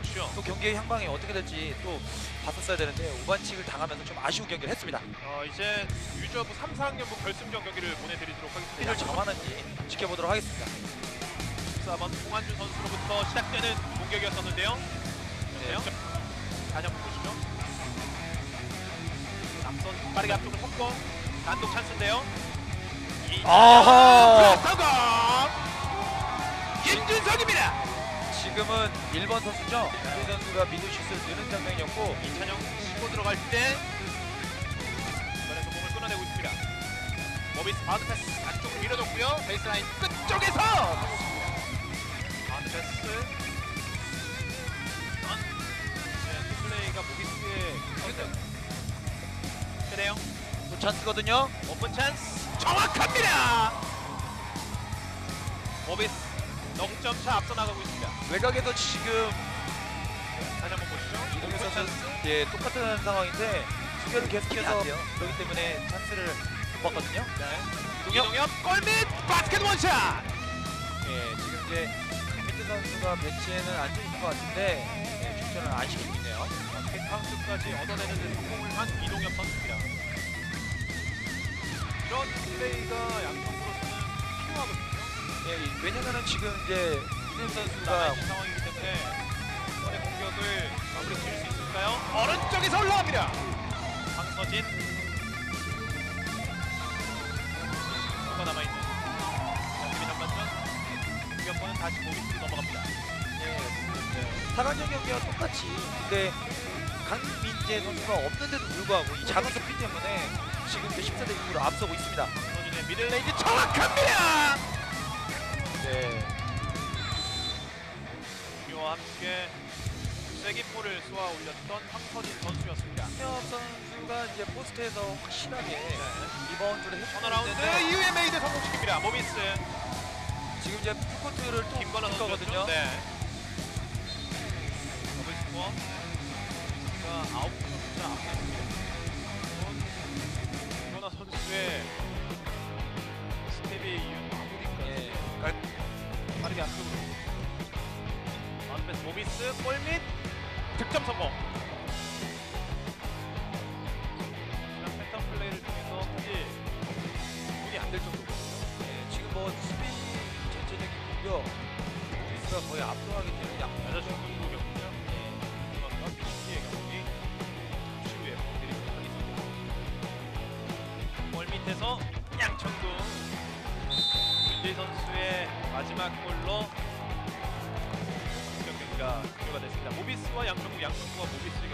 보시죠. 또 경기의 향방이 어떻게 될지 또 봤었어야 되는데 오반칙을 당하면서 좀 아쉬운 경기를 했습니다. 이제 유저부 3, 4학년부 결승전 경기를 보내드리도록 하겠습니다. 이를 정하는지 지켜보도록 하겠습니다. 14번 홍한준 선수로부터 시작되는 공격이었었는데요. 네. 다시 한번 보시죠. 남선 빠르게 앞쪽을 섞고 단독 찬스인데요. 아하! 성공! 김준석입니다. 지금은 1번 선수죠. 김준 선수가 미드슛을 넣는 장면이었고 이찬영 치고 들어갈 때 이번에서 공을 끊어내고 있습니다. 모비스 바운드 패스 안쪽으로 밀어줬고요. 베이스라인 끝쪽에서 바운드 패스 플레이가 모비스의 그래요. 또 찬스거든요. 오픈 찬스 정확합니다. 모비스 넉점차 앞서 나가고 있습니다. 외곽에도 지금 다시 한번 보시죠. 이동현 오픈 선수 찬스. 예, 똑같은 상황인데 수비를 계속해서 그렇기 때문에 찬스를 못 봤거든요. 네. 이동현 이동엽 골밑 바스켓 원샷. 예, 지금 이제 김민재 선수가 배치에는 앉아 있는 것 같은데 예, 출전을 안 시키고 있네요. 바스켓 카운트까지 얻어내는 데 성공을 한 이동엽 선수입니다. 이런 플레이가 양쪽으로서는 필요하거든요. 예, 왜냐면은 지금 이제 이동현 선수가 남아있는 상황이기 때문에 이번의 공격을 마무리 지을 수 있을까요? 오른쪽에서 올라갑니다. 황서진 수가 남아있는 경기 전반전 공격권은 다시 모비스로 넘어갑니다. 예, 사강전 경기와 똑같이 근데 강민재 선수가 없는데도 불구하고 이 작은 스피 때문에 지금 이제 14대 6으로 앞서고 있습니다. 황서진의 미들레인지 정확합니다. 네. 우리와 함께 쐐기포를 쏘아 올렸던 황서진 선수였습니다. 김혁 선수가 이제 포스트에서 확실하게 리바운드를 턴어라운드 해주는데 이후에 메이드 성공시킵니다. 모비스 지금 이제 풀코트를 또 김건아 뛸 선수였죠. 거거든요. 네. 더블 스코어. 자, 9점 차 앞섰습니다. 김건아 선수의 스텝이 이은 마무리까지 예, 빠르게 앞쪽으로. 마운드패스 모비스 골밑 득점 성공. 지난 패턴 플레이를 통해서 사실 분이 안 될 정도거든요. 예, 지금 뭐 수비 전체적인 공격 모비스가 거의 압도하기 때문에 여자친구 경기죠. 김건아와 PC의 경기 잠시 후에 보여드리도록 하겠습니다. 골밑에서 양천구 윤재 선수의 마지막 골로 경기가 종료가 됐습니다. 모비스와 양천구가 모비스